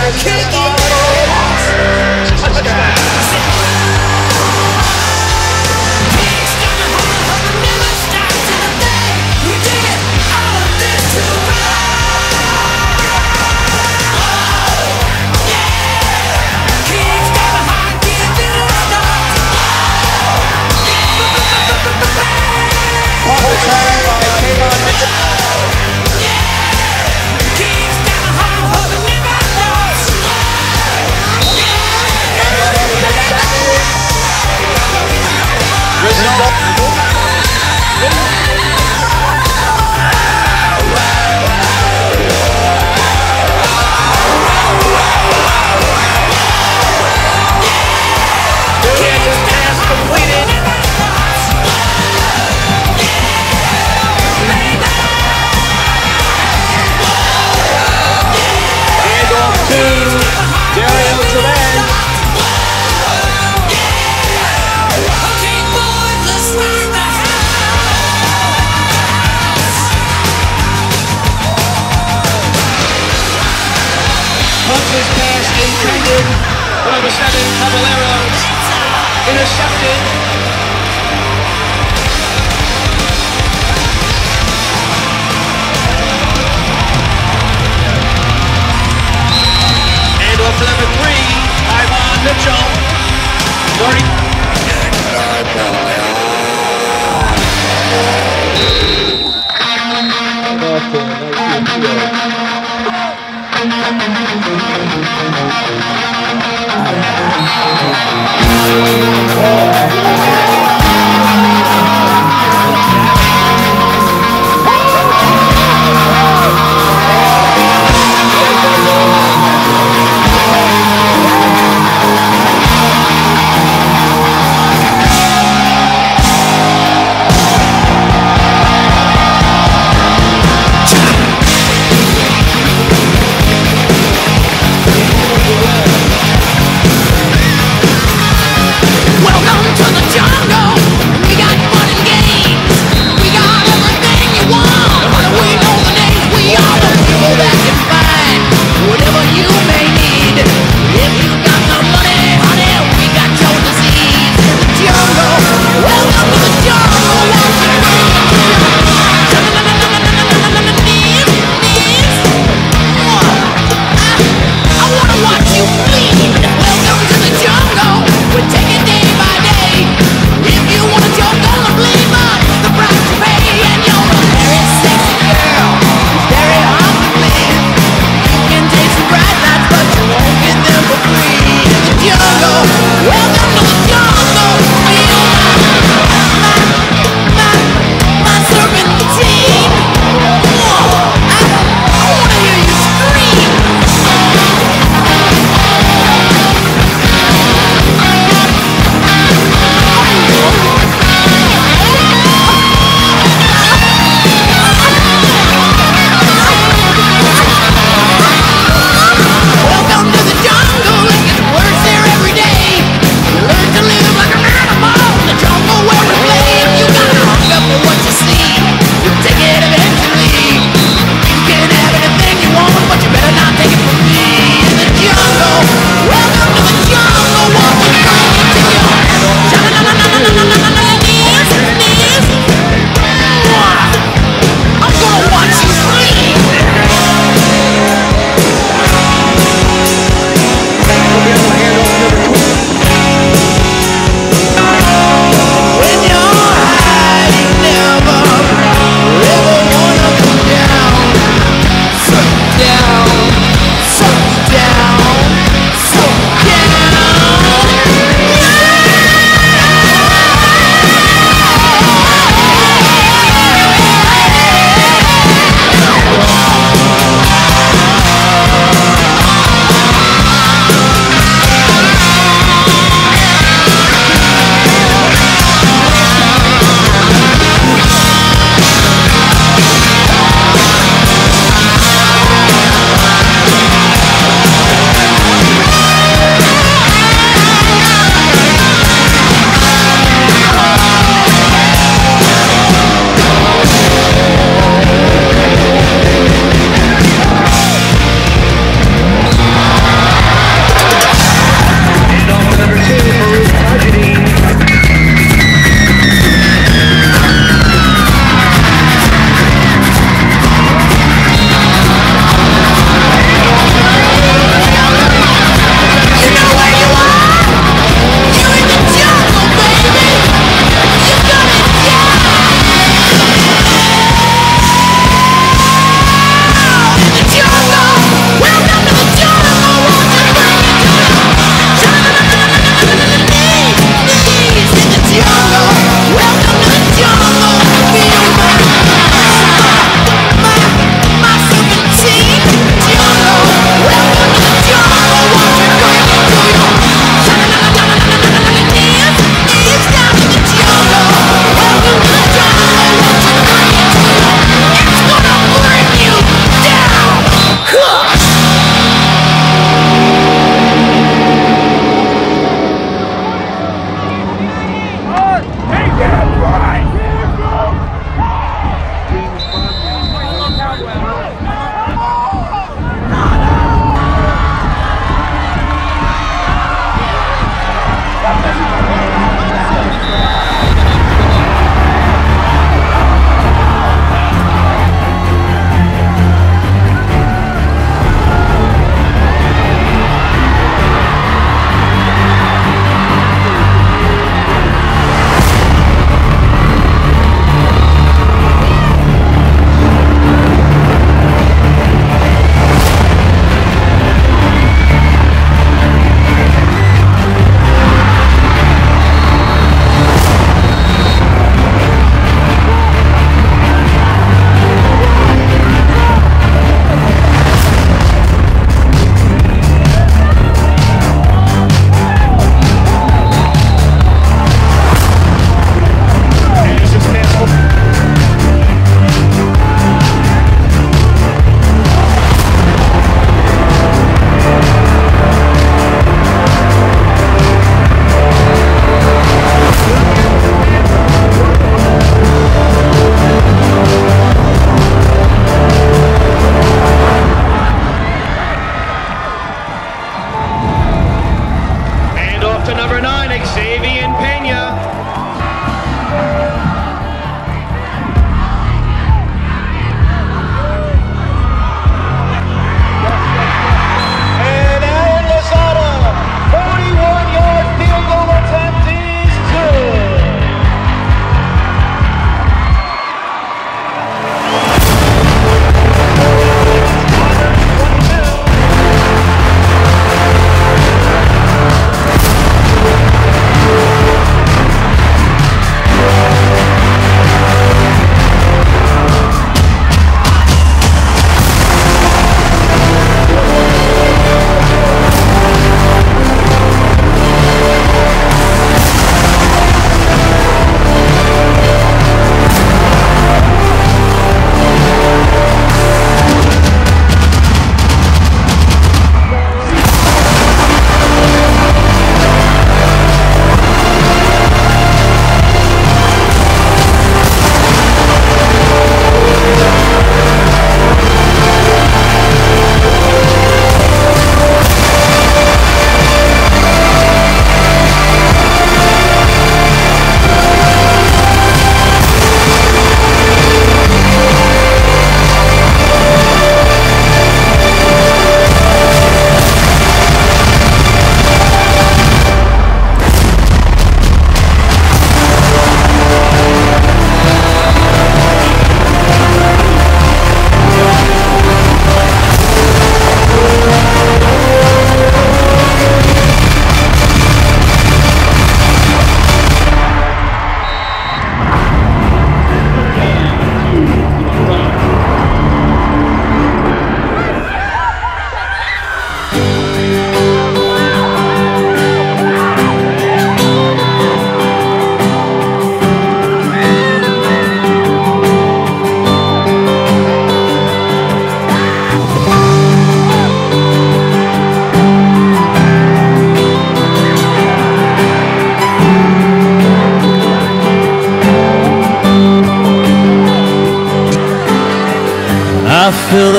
Punches past intended. Number 7, Caballero. Intercepted. And off to number 3, Ivan Mitchell. 30. Welcome to the jungle.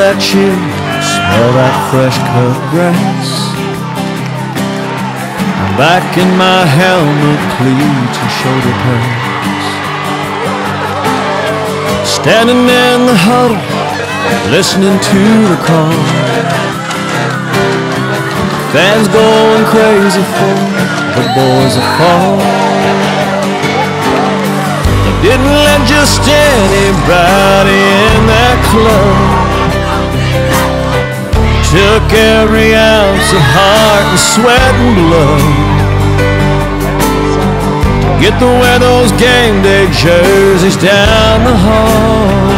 that chill, smell that fresh cut grass. I'm back in my helmet, cleats and shoulder pads. Standing in the huddle, listening to the call. Fans going crazy for the boys that fall. They didn't let just anybody in that club. Took every ounce of heart and sweat and blood to get to wear those game day jerseys down the hall.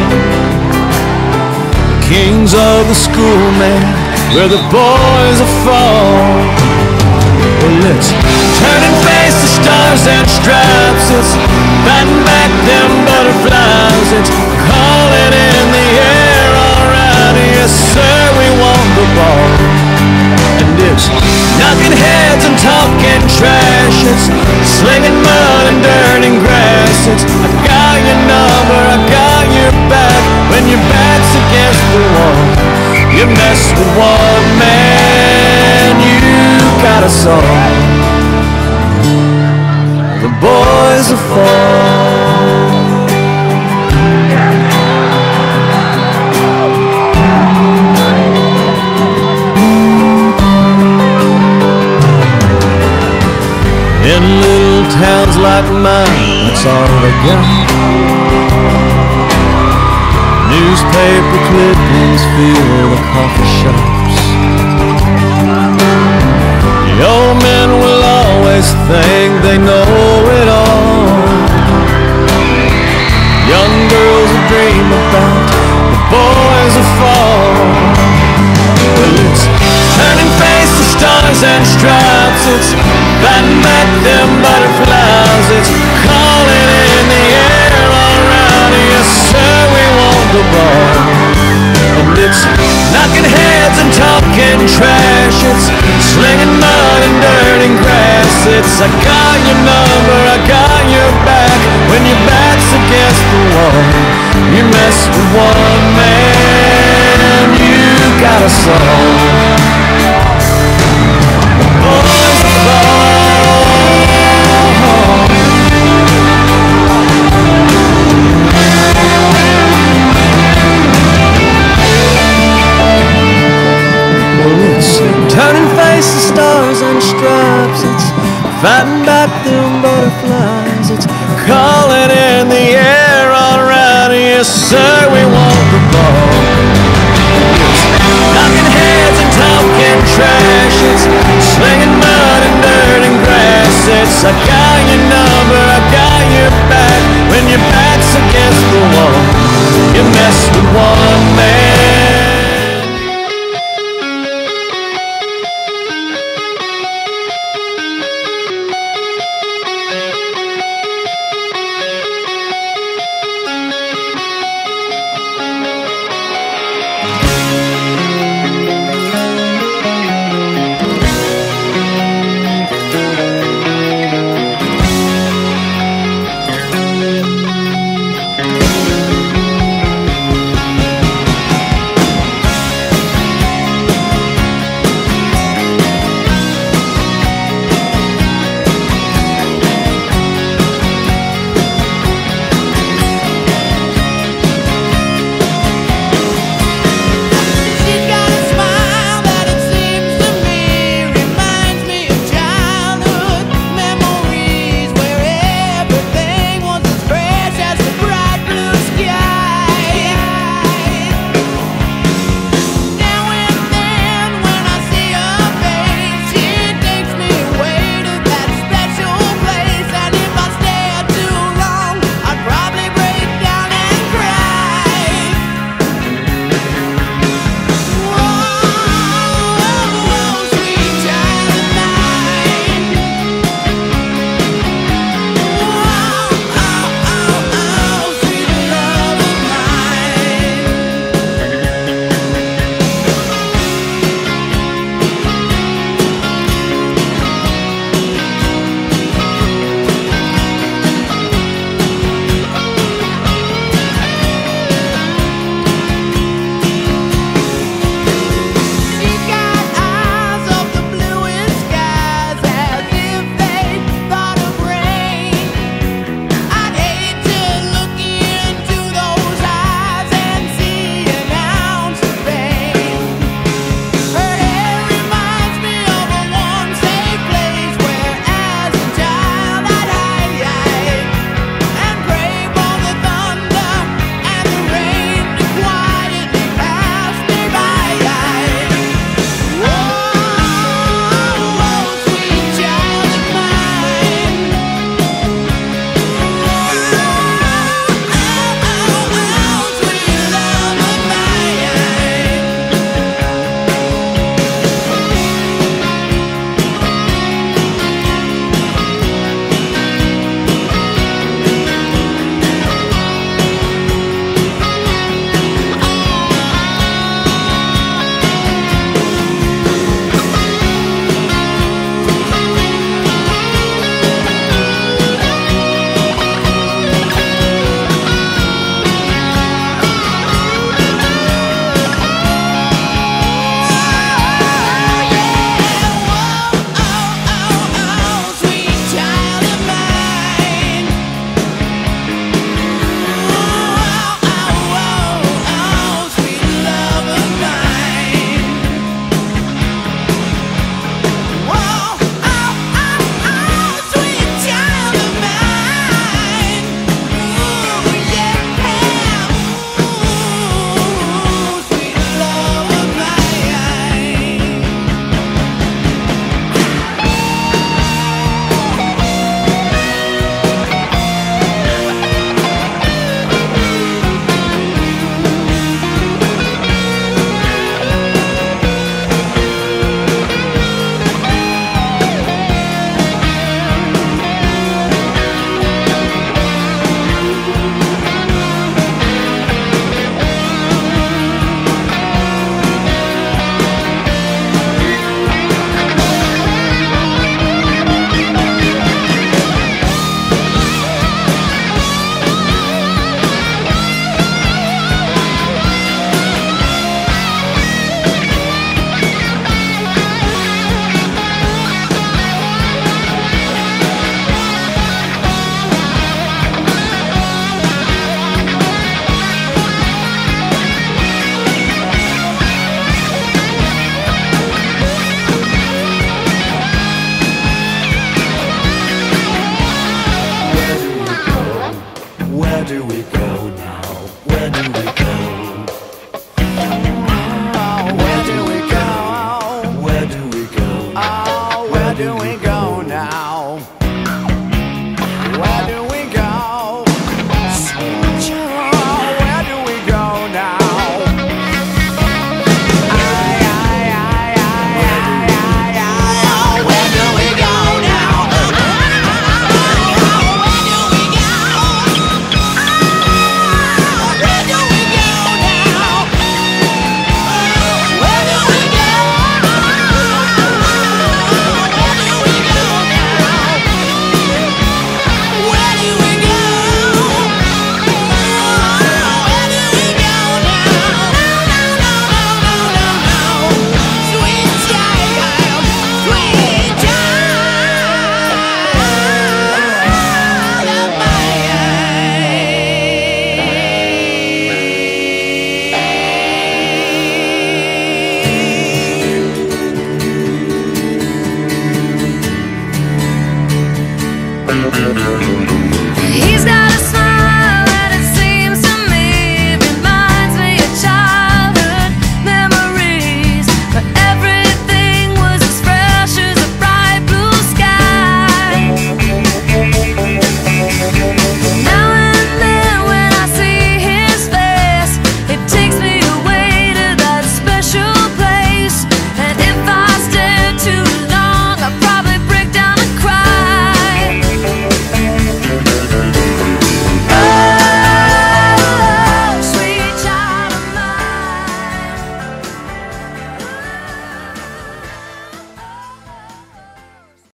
Kings of the school, man, where the boys are fall. Well, let's turn and face the stars and stripes. It's batting back them butterflies. It's calling in the air, alright. Yes, sir, we want the ball. And it's knocking heads and talking trash. It's slinging mud and dirt and grass. It's I got your number, I got your back. When your back's against the wall, you mess with one man, you got us all. The boys will fall. In little towns like mine, that's all they got. Newspaper clippings fill the coffee shops. The old men will always think they know it all. Young girls will dream about the boys will fall. Well, it's turning face to stars and stripes. It's batting back them butterflies. It's calling in the air, alright. Yes, sir, we want the ball. And it's knocking heads and talking trash. It's slinging mud and dirt and grass. It's I got your number, I got your back. When your back's against the wall, you mess with one man, you got us all. Boys of ball. It's turning face to stars and stripes. It's fighting back them butterflies. It's calling in the air, alright. Yes, sir, we want the ball. It's knocking heads and talking trash. It's slinging mud and dirt and grass. It's I got your number, I got your back. When your back's against the wall, you mess with one man. Oh, where do we go now? Where do we go? Sweet child, where do we go now? Where do we go now? Thank you.